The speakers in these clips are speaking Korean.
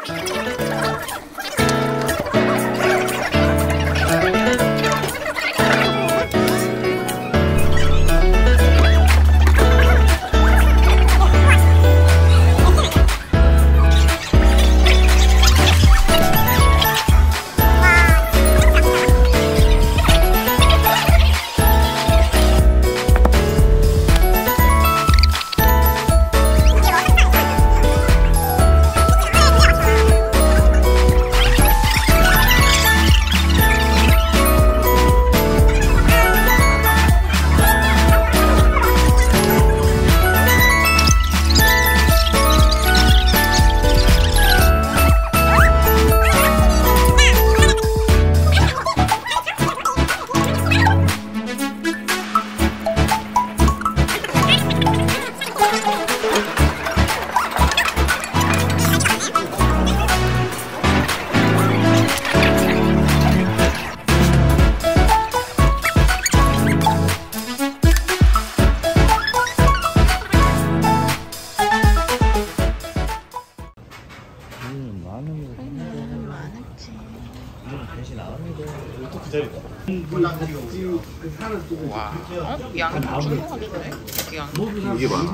와, 양이 많은 것 같은데? 이게 많아.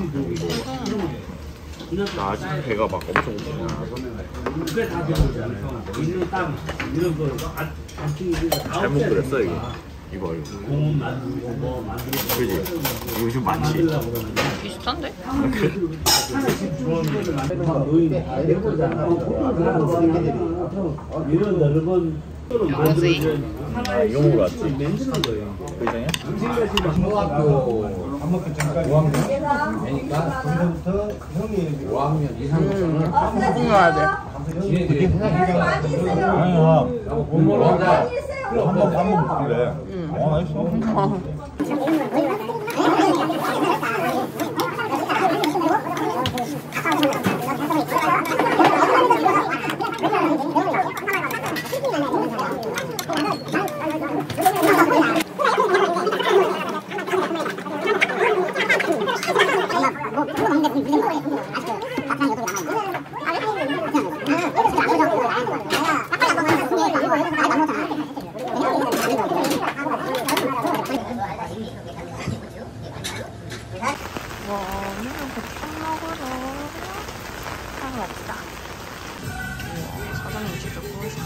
나 아직 배가 막 엄청 고프냐. 잘못 그렸어 이거. 이거. 그지? 이거 좀 많지? 비슷한데? 뭐지? 아, 이거 먹으러 왔지? 회장이야? 중학교 5학년이니까 거기서부터 형이 5학년 이상부터는 먹어야 돼. 그렇게 생각해. 아니야. 한번 밥 먹고 그래. 맛있어. 오늘은 곱창 먹으러 하러 왔다. 사장님 진짜 좋으시네.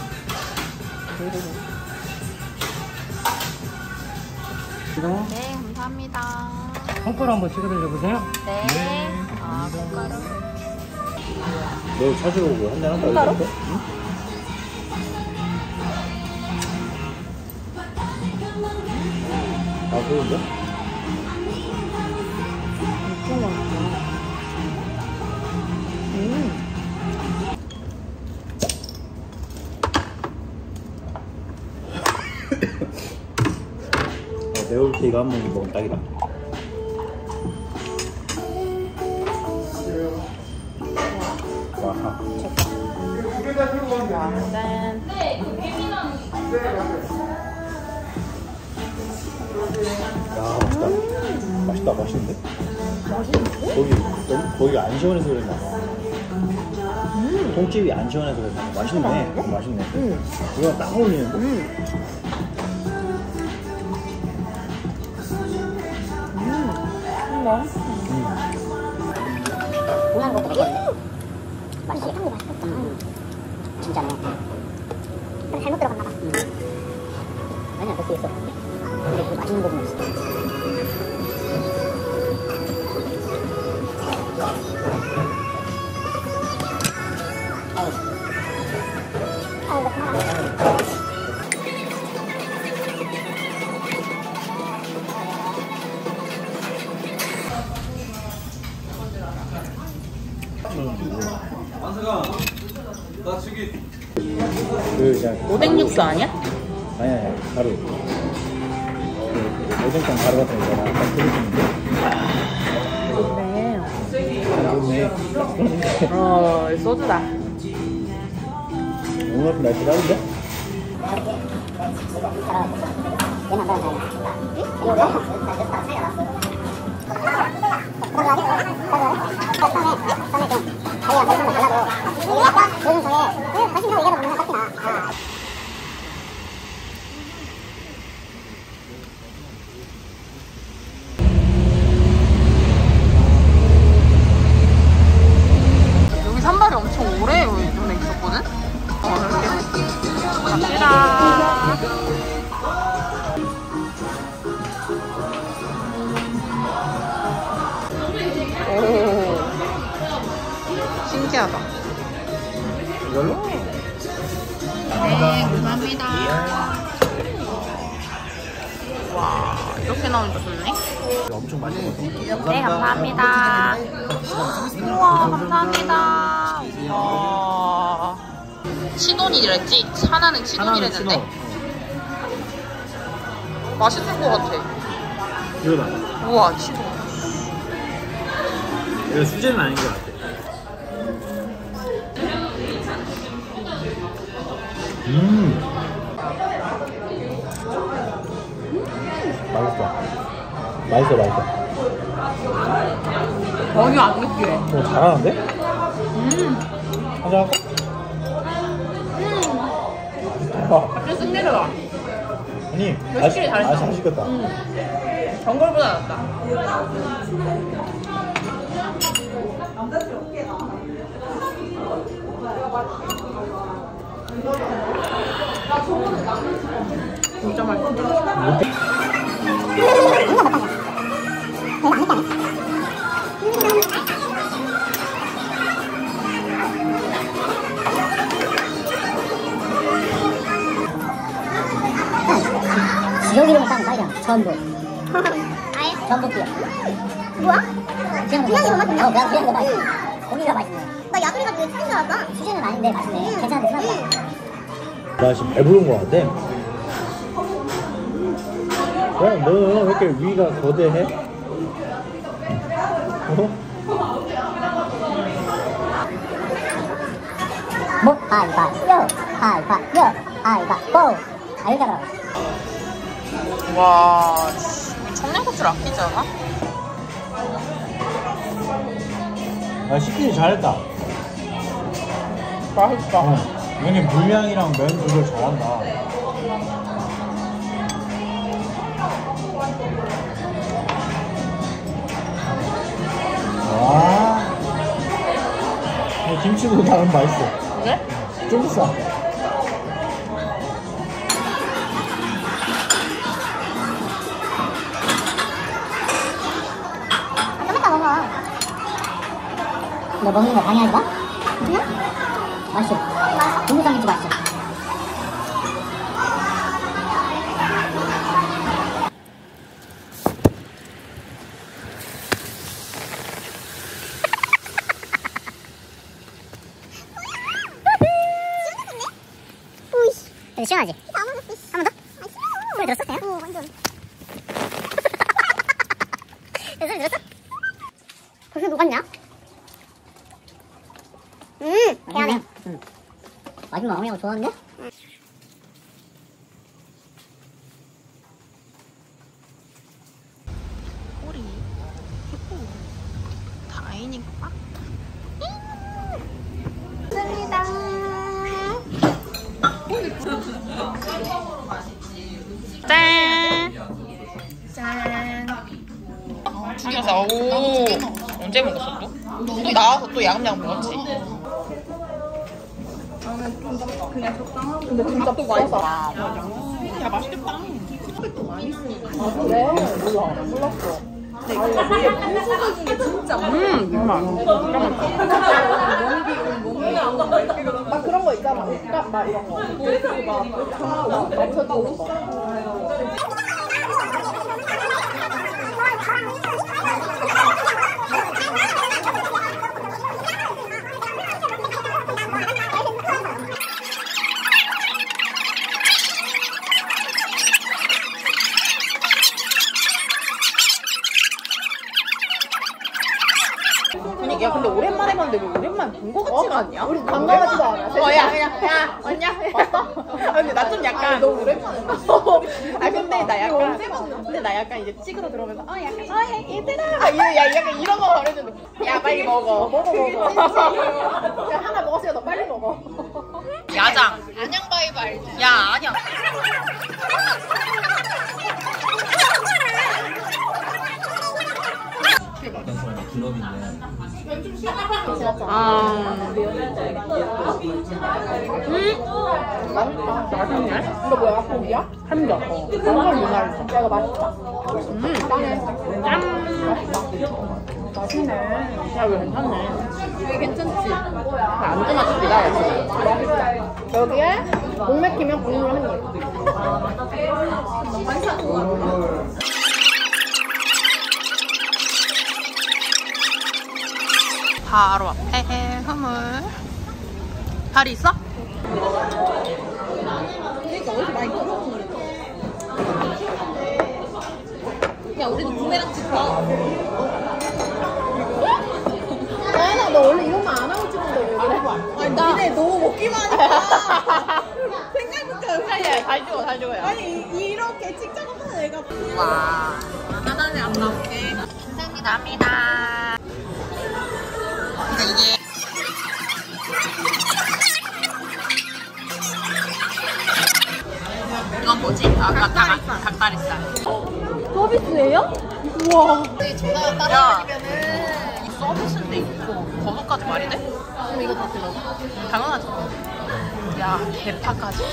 네, 감사합니다. 콩가루 한번 찍어 드셔보세요. 네. 아, 콩가루. 너 찾으러 오고 한잔 한다. 콩가루? 응? 아, 그런데? 엄청 맛있다. 매울 때 이거 한 번 먹으면 딱이다. 와. 짠. 야, 맛있다. 맛있는데? 거기 안 시원해서 그랬나 봐. 콩집이 안 시원해서 그랬나 봐. 맛있네. 맛있네. 이거 딱 어울리는데? 동양 것도 먹거든요. 맛있어. 식감도 맛있겠다. 진짜네. 근데 잘못 들어갔나 봐. 아니야, 그렇게 있어. 근데 그 맛있는 부분이 있어. 오뎅 육수 아니야? 아니야, 가루. 오뎅탕 가루 같은 거잖아. 딱 그러시는데. 좋네. 소주다. 오늘 같은 날씨 다른데? 얘만 더 잘. 오래 전에 있었거든? 이렇게 갑시다. 오, 신기하다. 이걸로? 네, 감사합니다. 와, 이렇게 나오니까 좋네. 엄청 맛있거든. 네, 감사합니다. 우와, 감사합니다. 우와. 치돈이랬지? 하나는 치돈이랬는데? 맛있을 것 같아. 이거다. 우와, 치돈. 이거 수제는 아닌 것 같아. 맛있어. 맛있어. 전혀 안 느끼해. 잘하는데? 한잔 할까? 갑자기 쓱 내려와. 아니, 확실히 잘했어. 잘 시켰다. 전골보다 낫다. 진짜 맛있다. 지역 이름을 따면 딱이잖아. 전북. 아예? 전북비야. 뭐야? 그냥 이거 맛있네. 그냥 이거 맛있네. 고기가 맛있네. 나 야들이가 되게 추진 줄 알았다. 추진은 아닌데 맛있네. 괜찮은데 생각보다. 나 지금 배부른 거 같아. 야, 너 왜 이렇게 위가 거대해? 뭐? 하이파이요. 하이파이요. 알잖아. 와, 청양고추를 아끼지 않아? 시키기 잘했다. 맛있다. 이게 물량이랑 면 조절 잘한다. 와. 김치도 나름 맛있어. 그래? 좀 싸. 좀 이따 먹어. 너 먹는 거 방해하지 마? 응? 맛있어. 중국산 김치 맛있어. 근데 시원하지? 한 번 더? 소리 들었어? 그냥? 오, 완전. 소리 들었어? 벌써 녹았냐? 개하네. 마지막 어머니가 좋아하는데? 꼬리 예뻐. 다행인가? 감사합니다. 짠. 짠. 튀겨서 오. 언제 먹었어 또? 우리 나와서 또 야금야금 먹었지. 근데 진짜 또 맛있어. 야 맛있겠다. 그래? 몰랐어. 이게 풍수적인 게 진짜 정말. 막 그런 거 있잖아. 막 이런 거. 막 엄청 좋은 거. 야 근데 오랜만에 봤는데 왜 오랜만에 본 거 같지가 않냐? 우리 반가워하지도 않아. 야 그냥 야 왔냐? 왔어? 아 근데 나 좀 약간 너무 오랜만에 아 근데 나 약간 언제 봤는데? 근데 나 약간 이제 찍으러 들어오면서 약간 얘들아 막 약간 이런 거 말해주는 야 빨리 먹어 야, 하나 먹었으니까 너 빨리 먹어. 야장 안녕 바이브 알지? 야 아니야 글럽인데 맛있네. 이거 뭐야? 고기야? 함정. 한번 문화를 야 이거 맛있다. 짠해. 맛있네. 야, 왜 괜찮네. 이게 괜찮지? 안주 맛집이다. 여기에 목 맥히면 국물 한 입. 바로 앞에 해물. 다리 있어? 그러니까 어디서 많이 먹는 야 우리도 부메랑 찍자. 나연아 너 원래 이런 말 안 하고 찍는데 왜 그래? 아니 니네 너무 먹기만 하니까 생각보다 야, 잘 찍어, 잘 찍어요. 아니 이렇게 찍자고 하는 애가 와. 하단에 안 나올게. 감사합니다. 이게. 이건 뭐지? 닭다리살. 서비스예요? 우와. 전화가 따라다니면은 이 서비스인데 있고 번호까지 말이 돼? 그럼 이거 다 들어. 당연하지. 야, 대파까지.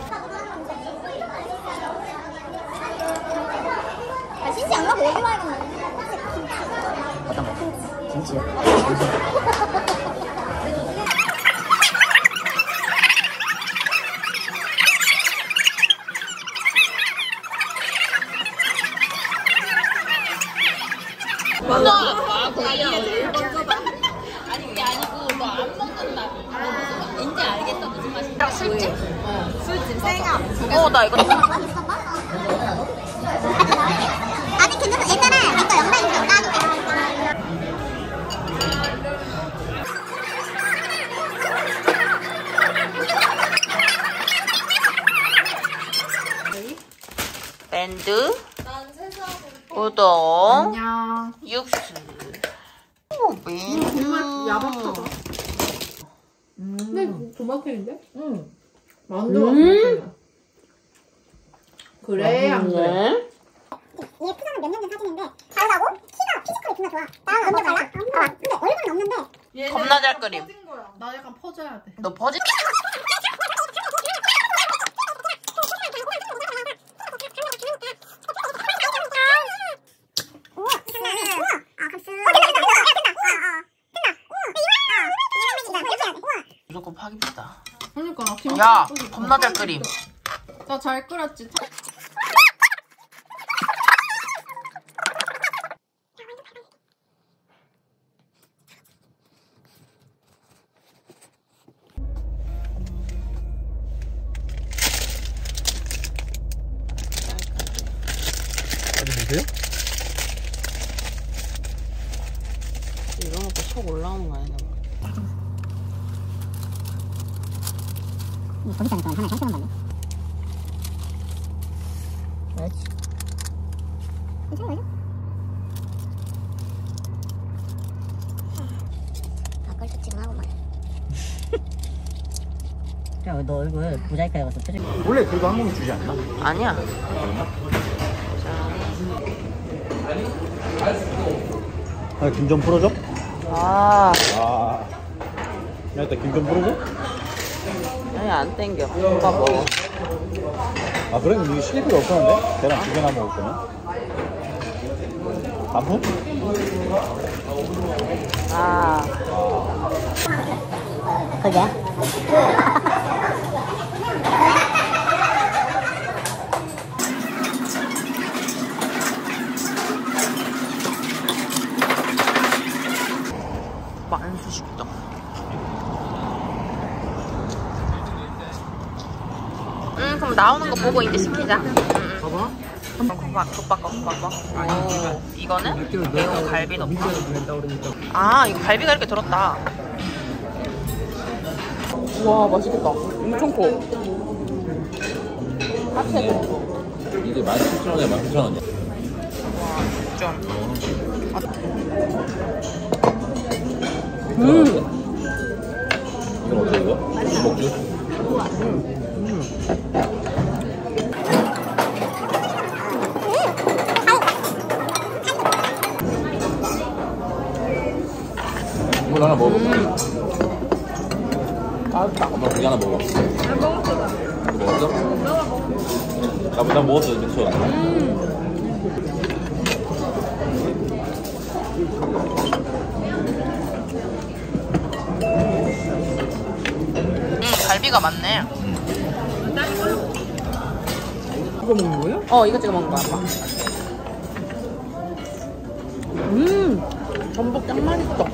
진짜 안 가고 어디 와야겠네. 어떤 거? 김치요? 아니 그게 아니고 너 안 먹는다. 왠지 알겠다 무슨 맛인지. 술집? 술집 생아. 나 이거. 아직 괜찮아. 옛날에 내거 영상인데 나도. 밴드, 우동, 안녕. 육수. 오, 밴드. 정말 야박하다. 근데 도마뱀인데? 응. 완전 도마뱀이야. 그래 안 그래? 얘 프사는 몇 년 전 사진인데 다르다고? 키가 피지컬이 존나 좋아. 나랑 완전 달라? 근데 얼굴은 없는데 겁나 잘 끓임. 나 약간 퍼져야 돼. 너 버지? 무조건 파기비다. 그러니까 야, 겁나 잘 끓임. 나 잘 끓였지. 어디 보세요? 이런 것도 속 올라오는 거 아니야? 거기 있다니까 하나 잘 끓여봤네. 그렇지. 괜찮아. 아까 지금 하고 말이야. 야, 너 얼굴 모자이크 해봤어. 표정. 원래 그거 한 공기 주지 않나? 아니야. 아, 김 좀 풀어줘? 아, 야, 일단 김 좀 풀어줘? 아니 안 땡겨. 오빠 먹어. 아, 그래? 이게 실 필요 없었는데? 계란 2개나 먹을 거면? 반품? 아, 그게? 만수식당. 그럼 나오는 거 보고 이제 시키자. 봐봐. 국밥. 오, 이거는 매운 갈비 넣고. 된다 그러니까. 아, 이거 갈비가 이렇게 들었다. 우와, 맛있겠다. 엄청 커. 합체도. 이게 17,000원이야, 19,000원이야. 와, 좀. 이건 어때, 이거? 먹지? 이거 하나 먹어볼까? 맛있다. 엄마 고기 하나 먹어. 잘 먹었어 나. 먹었어? 난 먹었어, 민초. 갈비가 많네. 이거 먹는 거예요? 이거 찍어 먹는 거야, 아빠. 전복 짱 맛있어.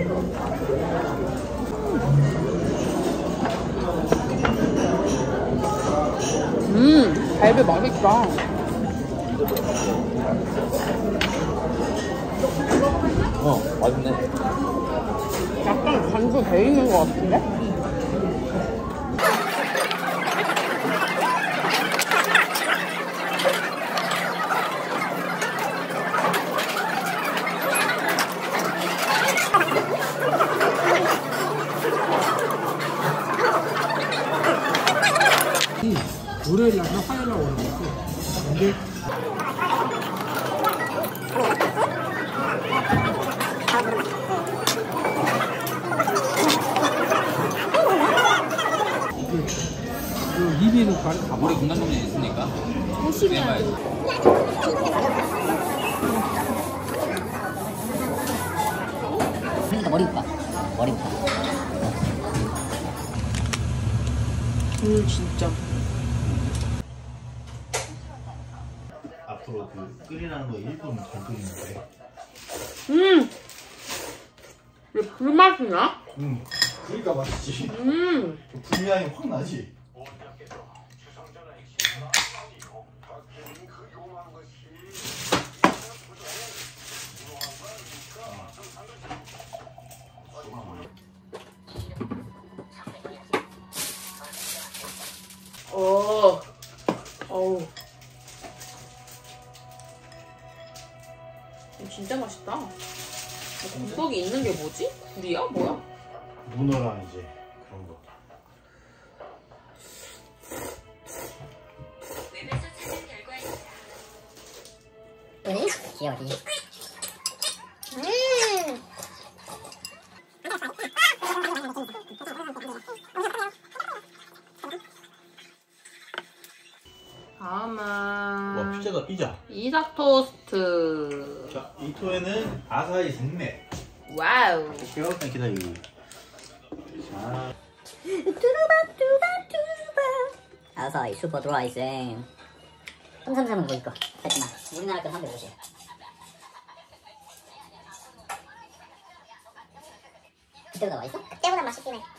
갈비 맛있다. 맛있네. 약간 간도 돼 있는 것 같은데? 월요일 날 화요일 날 오는 거지. 근데 그 이비인후 과를 가봐. 우리 공간정리 있으니까. 열심히 해야 돼. 그러니까 머리 봐. 머리 봐. 진짜. 앞으로 그 끓이라는 거 1분 잘 끓이는데. 왜 불맛이나? 그러니까 맛있지. 불향이 확 나지. 어우. 진짜 맛있다. 구석이 있는 게 뭐지? 굴이야? 뭐야? 문어랑 이제 그런 거. 귀여워. 다음은 와, 피자다, 피자. 이삭 토스트. 자, 이 토에는 아사히 생맥. 와우. 일단 기다리고. 자, 아사히 슈퍼 드라이 생. 333은 뭐 있고? 하지만 우리나라 건 350. 그때보다 맛있어? 그때보다 맛있긴 해.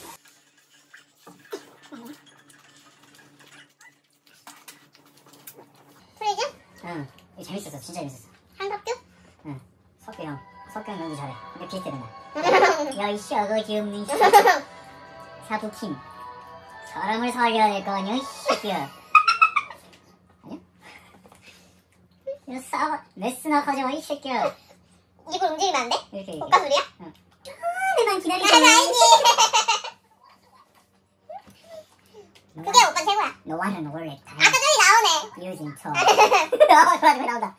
프리즈? 응. 이거 재밌었어. 진짜 재밌었어. 한석규? 응. 석규 형. 석규 형 연기 잘해. 근데 비슷해 맨날. 야, 이 셔거지 없는 사부킴. 사람을 살려야 될 거 아니야, 이 새끼야. 아니야? 이거 레스나 하지 마, 이 새끼야. 입을 움직이면 안 돼? 이렇게. 복가술이야? 응. 내만 기다리고. 그게 오빠 최고야. 너와는 원래 다. 아까 전에 나오네. 유진처. 나온다.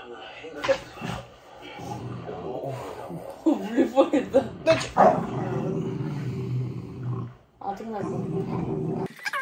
물릴 뻔했다. 아직 날 뻔.